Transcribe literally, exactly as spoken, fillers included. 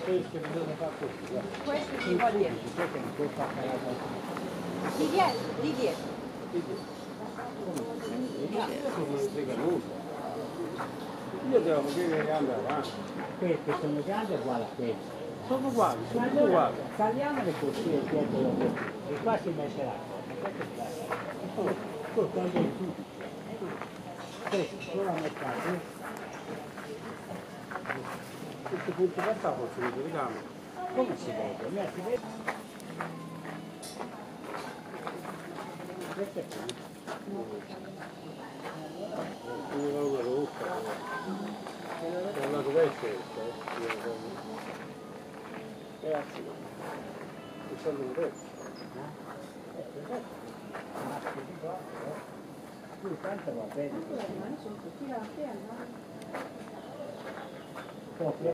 Questo bisogna fare così, guarda. Questo si vuol dire. Questo non puoi fare la cosa. Di dietro, di dietro. Non mi frega nulla. Io devo vedere le gambe avanti. Queste sono gambe uguali a queste. Sono uguali, sono tutte uguali. Tagliamole così e dietro così. E qua si mette la cosa. Questo è il poi quando è tutto. Questo, solo a metà. Questo punto qua sta facendo le gambe. Come si vede? Metti le... Questo è qui. Una roba rossa. Una dov'è ragazzi, non sono un re. Tu tanto va bene.